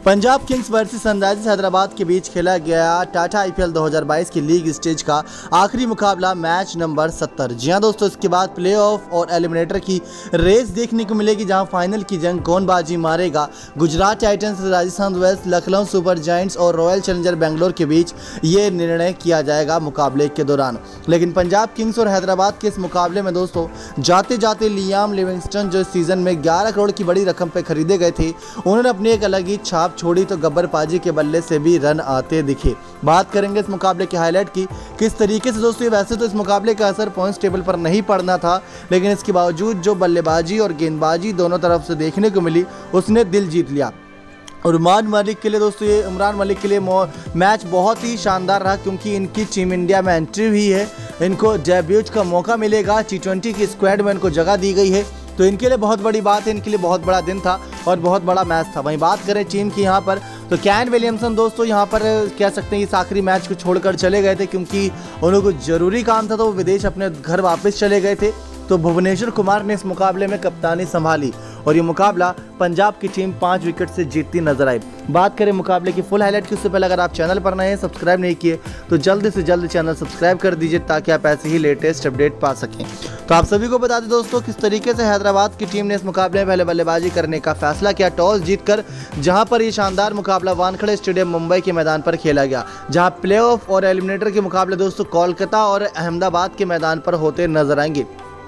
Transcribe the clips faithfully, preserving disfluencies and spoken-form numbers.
Punjab Kings versus Sunrisers Hyderabad के बीच खेला गया टाटा आईपीएल दो हज़ार बाईस की लीग स्टेज का आखिरी मुकाबला मैच नंबर सत्तर। जी हां दोस्तों, इसके बाद प्लेऑफ और एलिमिनेटर की रेस देखने को मिलेगी, जहां फाइनल की जंग कौन बाजी मारेगा। Gujarat Titans, Rajasthan Royals, Lucknow Super Giants और रॉयल चैलेंजर बेंगलोर के बीच ये निर्णय किया जाएगा मुकाबले के दौरान। लेकिन पंजाब किंग्स और हैदराबाद के इस मुकाबले में दोस्तों जाते जाते लियाम लिविंगस्टन जो इस सीजन में ग्यारह करोड़ की बड़ी रकम पर खरीदे गए थे, उन्होंने अपनी एक अलग ही छाप छोड़ी तो गब्बरबाजी के बल्ले से भी रन आते दिखे। बात करेंगे इस मुकाबले के हाईलाइट की, किस तरीके से दोस्तों। वैसे तो इस मुकाबले का असर पॉइंट्स टेबल पर नहीं पड़ना था, लेकिन इसके बावजूद जो बल्लेबाजी और गेंदबाजी दोनों तरफ से देखने को मिली, उसने दिल जीत लिया। और उमरान मलिक के लिए दोस्तों ये इमरान मलिक के लिए मैच बहुत ही शानदार रहा, क्योंकि इनकी टीम इंडिया में एंट्री हुई है, इनको डेब्यूट का मौका मिलेगा, टी ट्वेंटी की स्क्वाड में इनको जगह दी गई है, तो इनके लिए बहुत बड़ी बात है, इनके लिए बहुत बड़ा दिन था और बहुत बड़ा मैच था। वहीं बात करें टीम की यहाँ पर, तो कैन विलियमसन दोस्तों यहाँ पर कह सकते हैं इस आखिरी मैच को छोड़कर चले गए थे, क्योंकि उनको जरूरी काम था, तो वो विदेश अपने घर वापस चले गए थे। तो भुवनेश्वर कुमार ने इस मुकाबले में कप्तानी संभाली और ये मुकाबला पंजाब की टीम पाँच विकेट से जीतती नजर आई। बात करें मुकाबले की फुल हाईलाइट की, उससे पहले अगर आप चैनल पर नए हैं, सब्सक्राइब नहीं किए, तो जल्दी से जल्द चैनल सब्सक्राइब कर दीजिए, ताकि आप ऐसे ही लेटेस्ट अपडेट पा सकें। तो आप सभी को बता दें दोस्तों, किस तरीके से हैदराबाद की टीम ने इस मुकाबले में पहले बल्लेबाजी करने का फैसला किया टॉस जीतकर, जहां पर ये शानदार मुकाबला वानखेड़े स्टेडियम मुंबई के मैदान पर खेला गया, जहां प्लेऑफ और एलिमिनेटर के मुकाबले दोस्तों कोलकाता और अहमदाबाद के मैदान पर होते नजर आएंगे।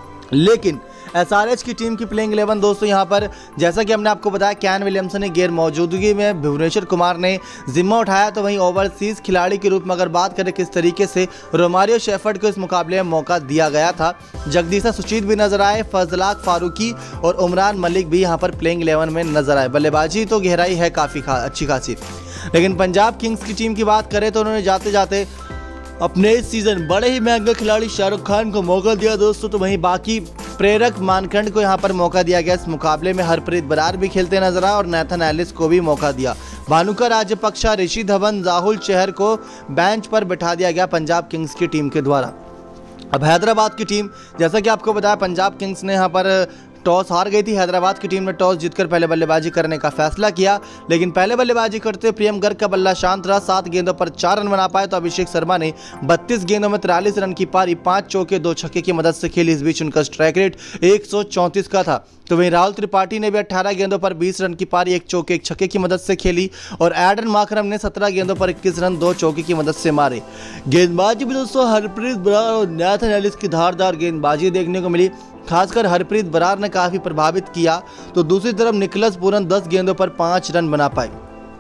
लेकिन एसआरएच की टीम की प्लेइंग इलेवन दोस्तों यहाँ पर, जैसा कि हमने आपको बताया, कैन विलियमसन ने गैर मौजूदगी में भुवनेश्वर कुमार ने जिम्मा उठाया, तो वहीं ओवरसीज खिलाड़ी के रूप में अगर बात करें किस तरीके से रोमारियो शेफर्ड को इस मुकाबले में मौका दिया गया था, जगदीशा सुचीत भी नजर आए, फजलाक फारूकी और उमरान मलिक भी यहाँ पर प्लेइंग इलेवन में नजर आए। बल्लेबाजी तो गहराई है काफ़ी खा, अच्छी खासी। लेकिन पंजाब किंग्स की टीम की बात करें तो उन्होंने जाते जाते अपने इस सीजन बड़े ही महंगे खिलाड़ी शाहरुख खान को मौका दिया दोस्तों, तो वहीं बाकी प्रेरक मानखंड को यहां पर मौका दिया गया। इस मुकाबले में हरप्रीत बरार भी खेलते नजर आए और नेथन एलिस को भी मौका दिया। भानुका राजपक्षा, ऋषि धवन, राहुल चहर को बेंच पर बिठा दिया गया पंजाब किंग्स की टीम के द्वारा। अब हैदराबाद की टीम, जैसा कि आपको बताया, पंजाब किंग्स ने यहाँ पर टॉस हार गई थी। हैदराबाद की टीम ने टॉस जीतकर पहले बल्लेबाजी करने का फैसला किया, लेकिन पहले बल्लेबाजी करते प्रियम गर्ग का बल्ला शांत रहा, सात गेंदों पर चार रन बना पाए, तो अभिषेक शर्मा ने बत्तीस गेंदों में तिरालीस रन की पारी पांच चौके दो छक्के की मदद से खेली। इस बीच उनका स्ट्राइक रेट एक सौ चौंतीस का था। तो वहीं राहुल त्रिपाठी ने भी अठारह गेंदों पर बीस रन की पारी एक चौके एक छक्के की मदद से खेली और एडन माकरम ने सत्रह गेंदों पर इक्कीस रन दो चौके की मदद से मारे। गेंदबाजी भी दोस्तों हरप्रीत बरार और नेथन एलिस की धारदार गेंदबाजी देखने को मिली, खासकर हरप्रीत बरार ने काफी प्रभावित किया, तो दूसरी तरफ निकलस पूरन दस गेंदों पर पांच रन बना पाए।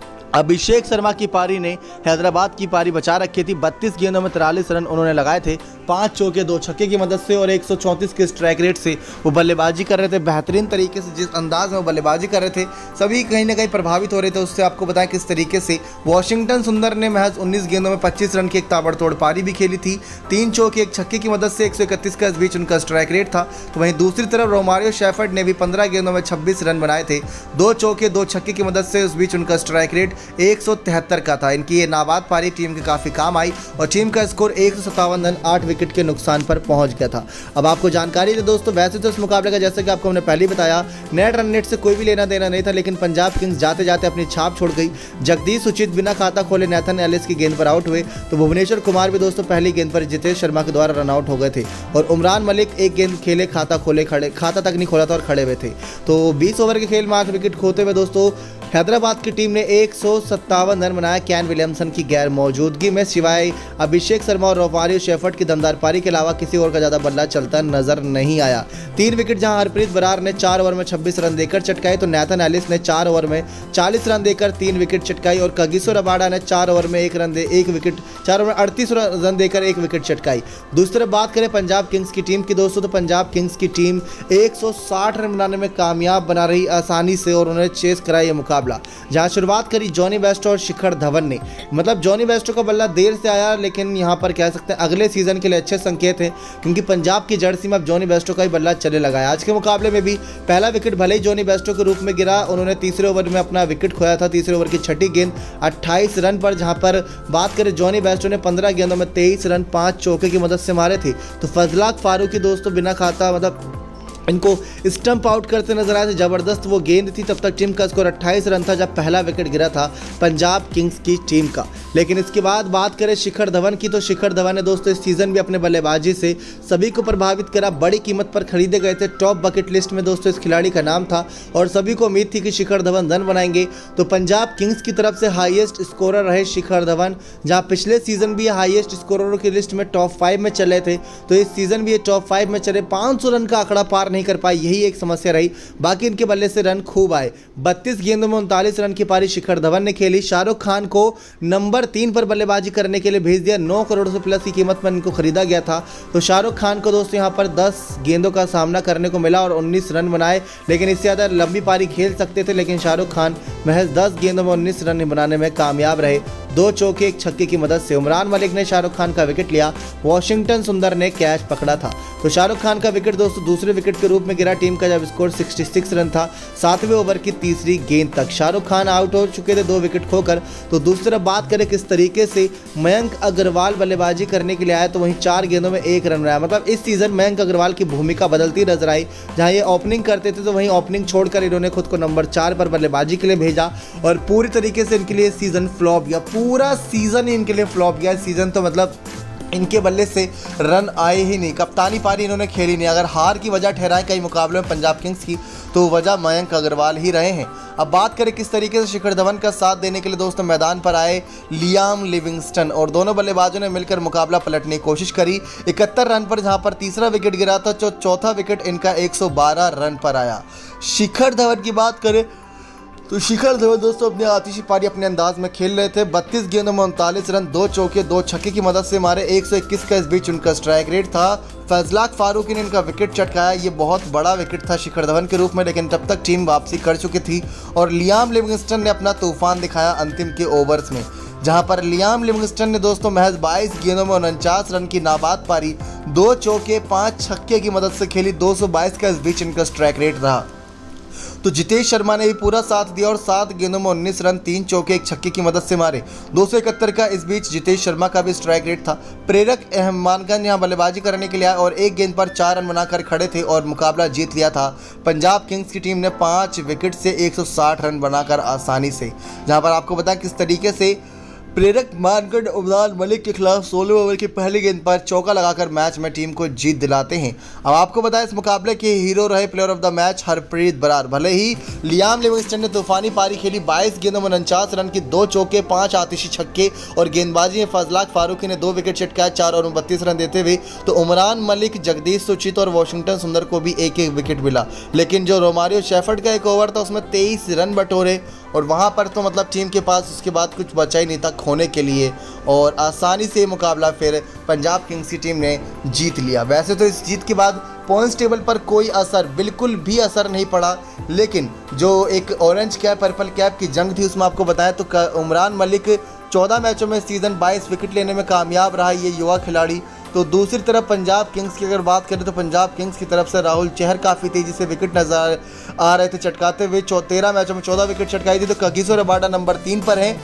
अभिषेक शर्मा की पारी ने हैदराबाद की पारी बचा रखी थी, बत्तीस गेंदों में तिरालीस रन उन्होंने लगाए थे, पांच चौके दो छक्के की मदद से और एक सौ चौंतीस के स्ट्राइक रेट से वो बल्लेबाजी कर रहे थे। बेहतरीन तरीके से जिस अंदाज में वो बल्लेबाजी कर रहे थे, सभी कहीं ना कहीं प्रभावित हो रहे थे उससे। आपको बताएं किस तरीके से वॉशिंगटन सुंदर ने महज उन्नीस गेंदों में पच्चीस रन की एक ताबड़तोड़ पारी भी खेली थी, तीन चौके एक छक्के की मदद से एक सौ इकतीस का इस बीच उनका स्ट्राइक रेट था। तो वहीं दूसरी तरफ रोमारियो शेफर्ड ने भी पंद्रह गेंदों में छब्बीस रन बनाए थे, दो चौके दो छक्के की मदद से, उस बीच उनका स्ट्राइक रेट एक सौ तिहत्तर का था। इनकी ये नाबाद पारी टीम के काफी काम आई और टीम का स्कोर एक सौ सत्तावन रन आठ विकेट के नुकसान पर पहुंच गया था। अब आपको जानकारी दे दोस्तों, वैसे तो इस मुकाबले का जैसे कि आपको हमने पहले ही बताया, नेट रन नेट से कोई भी लेना देना नहीं था, लेकिन पंजाब किंग्स जाते जाते अपनी छाप छोड़ गई। जगदीश सुचित बिना खाता खोले नेथन एलिस की गेंद पर आउट हुए, तो भुवनेश्वर कुमार भी दोस्तों पहली गेंद पर जितेश शर्मा के द्वारा रन आउट हो गए थे और उमरान मलिक एक गेंद खेले खाता खोले खड़े खाता तक नहीं खोला था और खड़े हुए थे। तो बीस ओवर के खेल में आठ विकेट खोते हुए दोस्तों हैदराबाद की टीम ने एक सौ सत्तावन रन बनाया कैन विलियमसन की गैर मौजूदगी में। सिवाय अभिषेक शर्मा और रोमारियो शेफर्ड की दमदार पारी के अलावा किसी और का ज्यादा बल्ला चलता नजर नहीं आया। तीन विकेट जहां हरप्रीत बरार ने चार ओवर में छब्बीस रन देकर चटकाए, तो नेथन एलिस ने चार ओवर में चालीस रन देकर तीन विकेट चटकाई और कगिसो रबाडा ने चार ओवर में एक रन दे एक विकेट चार ओवर में अड़तीस रन देकर एक विकेट चटकाई। दूसरी तरफ बात करें पंजाब किंग्स की टीम की दोस्तों, तो पंजाब किंग्स की टीम एक सौ साठ रन बनाने में कामयाब बना रही आसानी से और उन्होंने चेस कराया ये मुकाबला, जहां शुरुआत करी जॉनी बेस्टो और शिखर धवन ने। मतलब जॉनी बेस्टो का बल्ला देर से आया, लेकिन यहां पर कह सकते हैं अगले सीजन के लिए अच्छे संकेत हैं, क्योंकि पंजाब की जर्सी में अब जॉनी बेस्टो का ही बल्ला चले लगा है। आज के मुकाबले में भी पहला विकेट भले ही जॉनी बेस्टो के रूप में गिरा, उन्होंने तीसरे ओवर में अपना विकेट खोया था, तीसरे ओवर की छठी गेंद अट्ठाईस रन पर, जहां पर बात करें जॉनी बेस्टो ने पंद्रह गेंदों में तेईस रन पांच चौके की मदद से मारे थे। तो फजलाक फारूकी दोस्तों बिना खाता मतलब इनको स्टंप आउट करते नजर आए थे। जबरदस्त वो गेंद थी। तब तक टीम का स्कोर अट्ठाईस रन था जब पहला विकेट गिरा था पंजाब किंग्स की टीम का। लेकिन इसके बाद बात करें शिखर धवन की, तो शिखर धवन ने दोस्तों इस सीजन भी अपने बल्लेबाजी से सभी को प्रभावित करा। बड़ी कीमत पर खरीदे गए थे। टॉप बकेट लिस्ट में दोस्तों इस खिलाड़ी का नाम था और सभी को उम्मीद थी कि शिखर धवन रन बनाएंगे। तो पंजाब किंग्स की तरफ से हाईएस्ट स्कोरर रहे शिखर धवन, जहां पिछले सीजन भी हाईएस्ट स्कोररों की लिस्ट में टॉप फाइव में चले थे, तो इस सीजन भी ये टॉप फाइव में चले। पाँच सौ रन का आंकड़ा पार नहीं कर पाए, यही एक समस्या रही। बाकी इनके बल्ले से रन खूब आए। बत्तीस गेंदों में उनतालीस रन की पारी शिखर धवन ने खेली। शाहरुख खान को नंबर तीन पर बल्लेबाजी करने के लिए भेज दिया। नौ करोड़ से प्लस की कीमत पर इनको खरीदा गया था। तो शाहरुख खान को दोस्तों यहाँ पर दस गेंदों का सामना करने को मिला और उन्नीस रन बनाए, लेकिन इससे ज़्यादा लंबी पारी खेल सकते थे, लेकिन शाहरुख खान महज दस गेंदों में उन्नीस रन बनाने में कामयाब रहे। दो चौके एक छक्के की मदद से उमरान मलिक ने शाहरुख खान का विकेट लिया। वॉशिंगटन सुंदर ने कैच पकड़ा था। तो शाहरुख खान का विकेट दोस्तों दूसरे विकेट के रूप में गिरा टीम का जब स्कोर छियासठ रन था सातवें ओवर की तीसरी गेंद तक। शाहरुख खान आउट हो चुके थे दो विकेट खोकर। तो दूसरी तरफ बात करें किस तरीके से मयंक अग्रवाल बल्लेबाजी करने के लिए आए, तो वहीं चार गेंदों में एक रन बनाया। मतलब इस सीजन मयंक अग्रवाल की भूमिका बदलती नजर आई। जहां ये ओपनिंग करते थे तो वहीं ओपनिंग छोड़कर इन्होंने खुद को नंबर चार पर बल्लेबाजी के लिए भेजा और पूरी तरीके से इनके लिए सीजन फ्लॉप गया। पूरा सीजन ही इनके लिए फ्लॉप गया। सीजन तो मतलब इनके बल्ले से रन आए ही नहीं। कप्तानी पारी इन्होंने खेली नहीं। अगर हार की वजह ठहराएं कई मुकाबलों में पंजाब किंग्स की, तो वजह मयंक अग्रवाल ही रहे हैं। अब बात करें किस तरीके से शिखर धवन का साथ देने के लिए दोस्तों मैदान पर आए लियाम लिविंगस्टन और दोनों बल्लेबाजों ने मिलकर मुकाबला पलटने की कोशिश करी। इकहत्तर रन पर जहां पर तीसरा विकेट गिरा था, तो चौथा विकेट इनका एक सौ बारह रन पर आया। शिखर धवन की बात करें तो शिखर धवन दोस्तों अपनी आतिशी पारी अपने अंदाज में खेल रहे थे। बत्तीस गेंदों में उनतालीस रन, दो चौके दो छक्के की मदद से मारे। एक सौ इक्कीस का इस बीच उनका स्ट्राइक रेट था। फैजलाक फारूकी ने इनका विकेट चटकाया। ये बहुत बड़ा विकेट था शिखर धवन के रूप में, लेकिन तब तक टीम वापसी कर चुकी थी और लियाम लिविंगस्टन ने अपना तूफान दिखाया अंतिम के ओवर्स में, जहां पर लियाम लिविंगस्टन ने दोस्तों महज बाईस गेंदों में उनचास रन की नाबाद पारी दो चौके पाँच छक्के की मदद से खेली। दो सौ बाईस का इस बीच इनका स्ट्राइक रेट रहा। तो जितेश शर्मा ने भी पूरा साथ दिया और सात गेंदों में उन्नीस रन तीन चौके एक छक्के की मदद से मारे। दो सौ इकहत्तर का इस बीच जितेश शर्मा का भी स्ट्राइक रेट था। प्रेरक अहमदानगंज यहाँ बल्लेबाजी करने के लिए आए और एक गेंद पर चार रन बनाकर खड़े थे और मुकाबला जीत लिया था। पंजाब किंग्स की टीम ने पाँच विकेट से एक सौ साठ रन बनाकर आसानी से, जहाँ पर आपको बताया किस तरीके से प्रेरक मानगढ़ उमरान मलिक के खिलाफ सोलह ओवर की पहली गेंद पर चौका लगाकर मैच में टीम को जीत दिलाते हैं। अब आपको बताया इस मुकाबले के हीरो रहे player of the match Harpreet Brar. भले ही लियाम लिविंगस्टन ने तूफानी पारी खेली, बाईस गेंदों में उनचास रन की दो चौके पांच आतिशी छक्के और गेंदबाजी में फजलाक फारूकी ने दो विकेट चटकाए चार और बत्तीस रन देते हुए। तो उमरान मलिक, जगदीश सुचित और वॉशिंगटन सुंदर को भी एक एक विकेट मिला। लेकिन जो रोमारियो शेफर्ड का एक ओवर था उसमें तेईस रन बटोरे और वहाँ पर तो मतलब टीम के पास उसके बाद कुछ बचा ही नहीं था खोने के लिए और आसानी से मुकाबला फिर पंजाब किंग्स की टीम ने जीत लिया। वैसे तो इस जीत के बाद पॉइंट्स टेबल पर कोई असर, बिल्कुल भी असर नहीं पड़ा, लेकिन जो एक ऑरेंज कैप पर्पल कैप की जंग थी उसमें आपको बताया तो उमरान मलिक चौदह मैचों में सीजन बाईस विकेट लेने में कामयाब रहा ये युवा खिलाड़ी। तो दूसरी तरफ पंजाब किंग्स की अगर बात करें तो पंजाब किंग्स की तरफ से राहुल चहर काफ़ी तेज़ी से विकेट नजर आ रहे थे चटकाते हुए। तेरह मैचों में चौदह विकेट चटकाई थी। तो कगिसो रबाडा नंबर तीन पर हैं,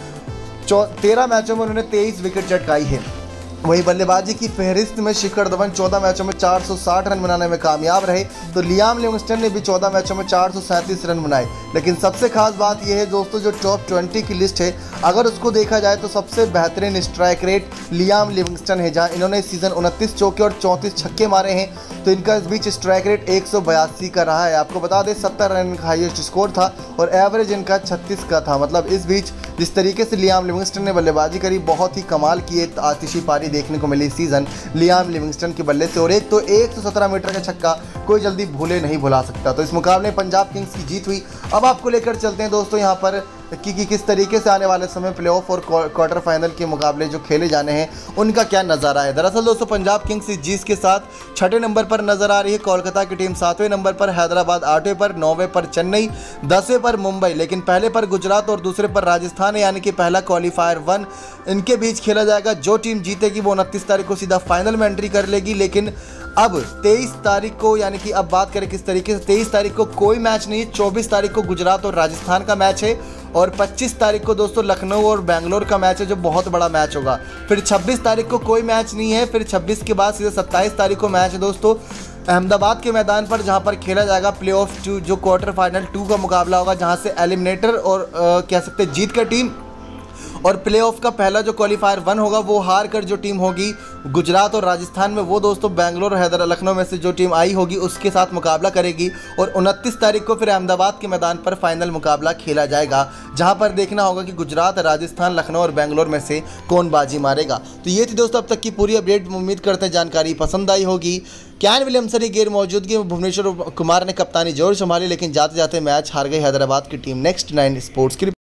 तेरह मैचों में उन्होंने तेईस विकेट चटकाई है। वहीं बल्लेबाजी की फहरिस्त में शिखर धवन चौदह मैचों में चार सौ साठ रन बनाने में कामयाब रहे। तो लियाम लिविंगस्टन ने भी चौदह मैचों में चार सौ सैंतीस रन बनाए। लेकिन सबसे खास बात यह है दोस्तों, जो टॉप बीस की लिस्ट है अगर उसको देखा जाए तो सबसे बेहतरीन स्ट्राइक रेट लियाम लिविंगस्टन है, जहां इन्होंने इस सीजन उनतीस चौके और चौंतीस छक्के मारे हैं। तो इनका इस बीच स्ट्राइक रेट एक सौ बयासी का रहा है। आपको बता दें सत्तर रन का हाईएस्ट स्कोर था और एवरेज इनका छत्तीस का था। मतलब इस बीच जिस तरीके से लियाम लिविंगस्टन ने बल्लेबाजी करी, बहुत ही कमाल की एक आतिशी पारी देखने को मिली सीजन लियाम लिविंगस्टन के बल्ले से। और एक तो एक सौ सत्रह मीटर का छक्का कोई जल्दी भूले नहीं भुला सकता। तो इस मुकाबले में पंजाब किंग्स की जीत हुई। अब आपको लेकर चलते हैं दोस्तों यहाँ पर कि, कि किस तरीके से आने वाले समय प्लेऑफ और क्वार्टर फाइनल के मुकाबले जो खेले जाने हैं उनका क्या नज़ारा है। दरअसल दोस्तों पंजाब किंग्स इस जीत के साथ छठे नंबर पर नजर आ रही है। कोलकाता की टीम सातवें नंबर पर, हैदराबाद आठवें पर, नौवें पर चेन्नई, दसवें पर मुंबई। लेकिन पहले पर गुजरात और दूसरे पर राजस्थान है, यानी कि पहला क्वालिफायर वन इनके बीच खेला जाएगा। जो टीम जीतेगी वो उनतीस तारीख को सीधा फाइनल में एंट्री कर लेगी। लेकिन अब तेईस तारीख को, यानी कि अब बात करें किस तरीके से, तेईस तारीख को कोई मैच नहीं है। चौबीस तारीख को गुजरात और राजस्थान का मैच है और पच्चीस तारीख को दोस्तों लखनऊ और बेंगलोर का मैच है जो बहुत बड़ा मैच होगा। फिर छब्बीस तारीख को कोई मैच नहीं है। फिर छब्बीस के बाद सीधे सत्ताईस तारीख को मैच है दोस्तों अहमदाबाद के मैदान पर, जहां पर खेला जाएगा प्लेऑफ टू, जो क्वार्टर फाइनल टू का मुकाबला होगा, जहां से एलिमिनेटर और आ, कह सकते हैं जीत का टीम और प्लेऑफ का पहला जो क्वालिफायर वन होगा वो हार कर जो टीम होगी गुजरात और राजस्थान में, वो दोस्तों बेंगलोर, हैदराबाद, लखनऊ में से जो टीम आई होगी उसके साथ मुकाबला करेगी। और उनतीस तारीख को फिर अहमदाबाद के मैदान पर फाइनल मुकाबला खेला जाएगा, जहां पर देखना होगा कि गुजरात, राजस्थान, लखनऊ और बेंगलोर में से कौन बाजी मारेगा। तो ये थी दोस्तों अब तक की पूरी अपडेट। उम्मीद करते हैं जानकारी पसंद आई होगी। कैन विलियमसन की गैर मौजूदगी में भुवनेश्वर कुमार ने कप्तानी जोर संभाली, लेकिन जाते जाते मैच हार गई हैदराबाद की टीम। नेक्स्ट नाइन स्पोर्ट्स की